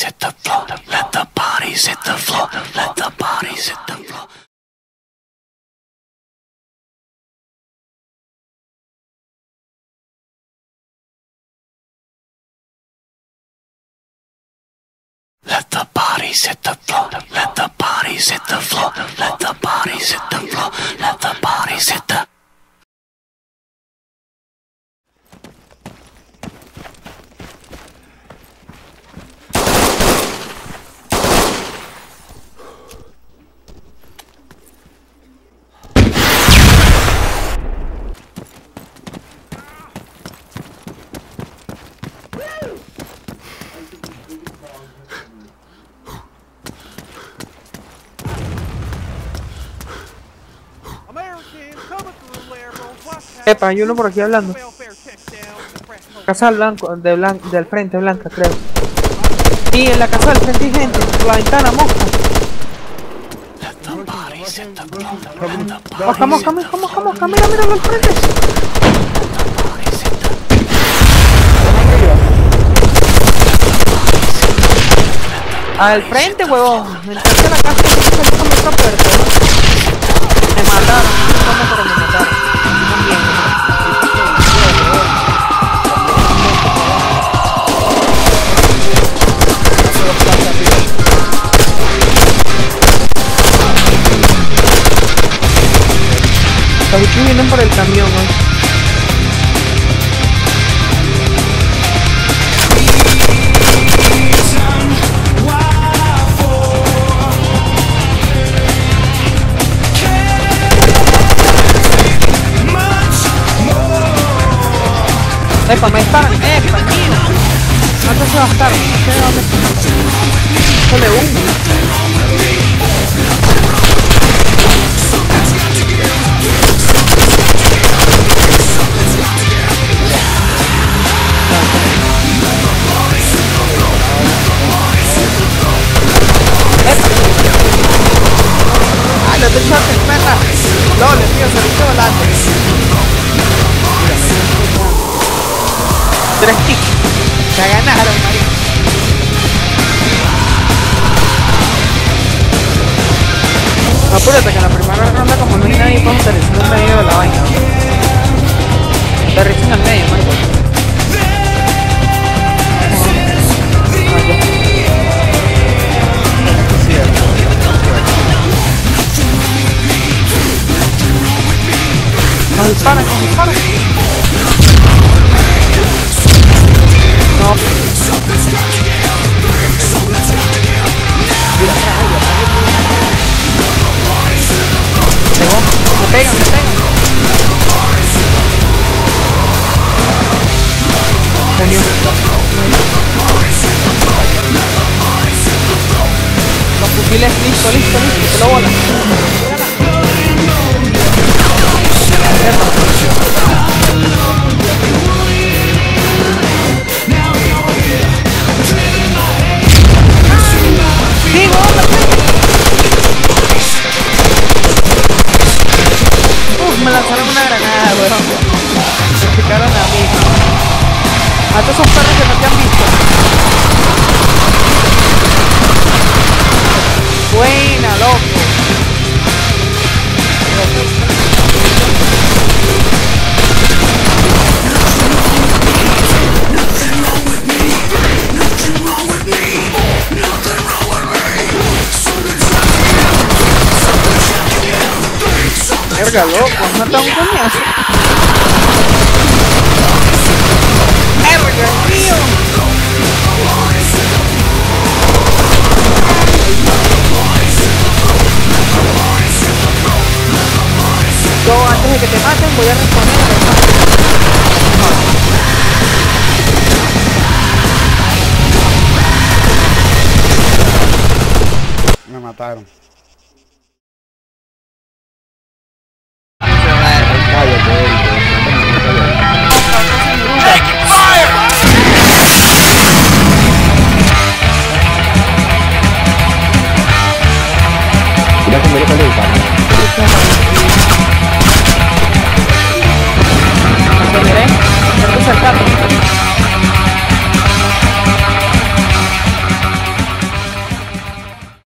bodies hit the floor. Let the bodies hit the floor. Let the bodies hit the floor. Let the bodies hit the floor. Let the bodies hit the floor. Let the bodies hit the floor. Let the bodies hit the. Epa, hay uno por aquí hablando. Casa blanco, del frente, blanca, creo. Y en la casa del frente hay gente, por la ventana, mosca. Mosca, mira al frente. Al frente, huevón. Entraste a la casa y salí con otra puerta. Me mataron, pero me mataron. Los bichos vienen por el camión, ¿no? Epa, me disparan, epa, mío. No te se bastaron, no sé de dónde está. Sole humo. Ay, los de short, perra. Doble, tío, servicio volante. 3 kicks. Ya ganaron, marico. Apúrate que en la primera ronda, como no hay nadie, vamos a aterrizar en medio de la vaina. Aterriza en el medio, marico. Nos disparan. No. Me pegan. Los fusiles listo, se lo bola. Me lanzaron una granada, weón. Me picaron a mí. Estos son perros que no te han visto. Buena, loco. Verga, loco, no está un coñazo. Verga, tío. Yo antes de que te maten voy a responder a Me mataron. Mira cómo le sale el carro.